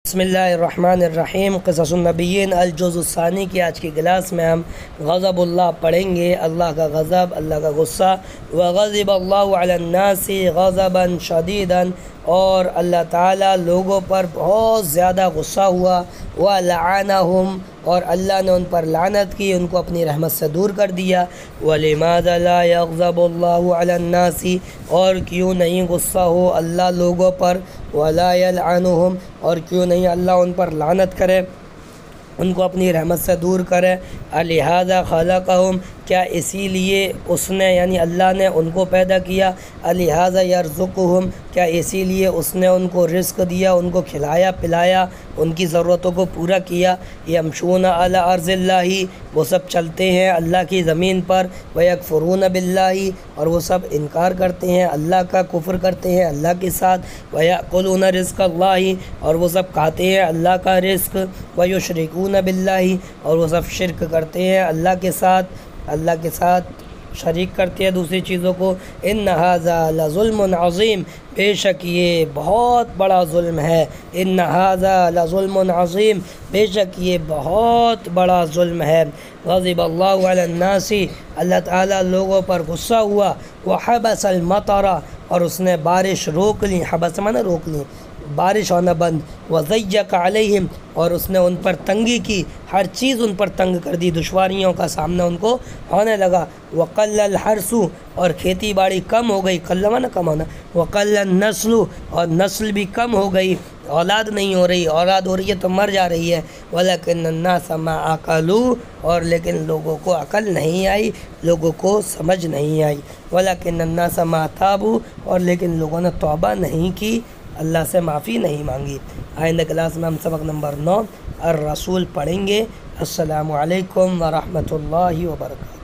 بسم اللہ الرحمن الرحیم۔ قصص النبیین الجزء الثانی کی آج کی کلاس میں ہم غضب اللہ پڑھیں گے، اللہ کا غضب، اللہ کا غصہ۔ وغضب اللہ علی الناس غضبا شدیدا، اور اللہ تعالیٰ لوگوں پر بہت زیادہ غصہ ہوا۔ وَلَعَنَهُمْ، اور اللہ نے ان پر لعنت کی، ان کو اپنی رحمت سے دور کر دیا۔ وَلِمَاذَا لَا يَغْضَبُ اللَّهُ عَلَى النَّاسِ، اور کیوں نہیں غصہ ہو اللہ لوگوں پر۔ وَلَا يَلْعَنُهُمْ، اور کیوں نہیں اللہ ان پر لعنت کرے، ان کو اپنی رحمت سے دور کرے۔ لہذا خلقہم، کیا اسی لیے اس نے یعنی اللہ نے ان کو پیدا کیا۔ لہذا یرزقہم، کیا اسی لیے اس نے ان کو رزق دیا، ان کو کھلایا پلایا، ان کی ضرورتوں کو پورا کیا۔ یمشون علی ارض اللہ، وہ سب چلتے ہیں اللہ کی زمین پر۔ ویکفرون باللہ، اور وہ سب انکار کرتے ہیں اللہ کا، کفر کرتے ہیں اللہ کے ساتھ۔ ویأکلون رزق اللہ، اور وہ سب کھاتے ہیں اللہ کا رزق۔ ویشرکون باللہ، اور وہ سب شرک کرتے ہیں اللہ کے ساتھ شریک کرتے ہیں دوسری چیزوں کو۔ ان ھذا لظلم عظیم، بے شک یہ بہت بڑا ظلم ہے۔ ان ھذا لظلم عظیم، بے شک یہ بہت بڑا ظلم ہے۔ غضب اللہ علی الناس، اللہ تعالیٰ لوگوں پر غصہ ہوا۔ وحبس المطر، اور اس نے بارش روک لی، حبس مانا روک لی، بارش ہونا بند۔ وضیق علیہم، اور اس نے ان پر تنگی کی، ہر چیز ان پر تنگ کر دی، دشواریوں کا سامنا ان کو ہونے لگا۔ وقل الحرث، اور کھیتی باڑی کم ہو گئی، قل مانا کم ہونا۔ وقل النسل، اور نسل بھی کم ہو گئی، اولاد نہیں ہو رہی، اولاد ہو رہی ہے تو مر جا رہی ہے۔ ولکن الناس ما عقلوا، اور لیکن لوگوں کو عقل نہیں آئی، لوگوں کو سمجھ نہیں آئی۔ ولکن الناس ما تابوا، اور لیکن لوگوں نے توبہ نہیں کی، اللہ سے معافی نہیں مانگی۔ آئندہ کلاس میں ہم سبق نمبر 9 الرسول پڑھیں گے۔ السلام علیکم ورحمۃ اللہ وبرکاتہ۔